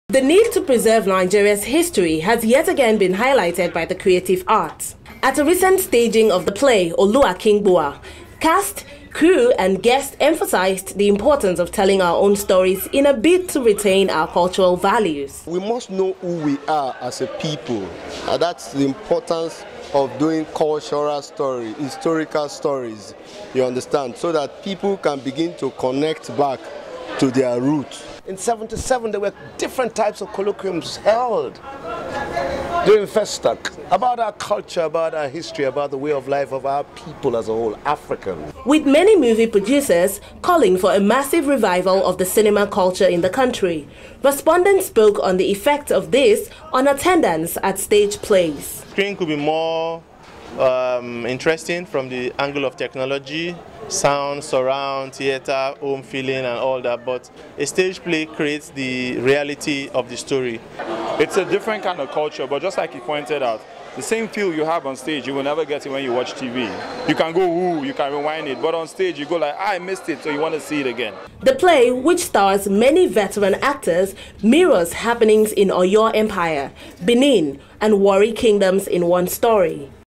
The need to preserve Nigeria's history has yet again been highlighted by the creative arts. At a recent staging of the play Oluwakingboa, cast, crew and guests emphasized the importance of telling our own stories in a bid to retain our cultural values. We must know who we are as a people. That's the importance of doing cultural stories, historical stories, you understand, so that people can begin to connect back to their roots. In '77, there were different types of colloquiums held during Festac about our culture, about our history, about the way of life of our people as a whole, Africans. With many movie producers calling for a massive revival of the cinema culture in the country, respondents spoke on the effect of this on attendance at stage plays. Screen could be more interesting from the angle of technology, sound, surround, theater, home feeling and all that, but a stage play creates the reality of the story. It's a different kind of culture, but just like you pointed out, the same feel you have on stage, you will never get it when you watch TV. You can go, ooh, you can rewind it, but on stage you go like, I missed it, so you want to see it again. The play, which stars many veteran actors, mirrors happenings in Oyo Empire, Benin and Warri kingdoms in one story.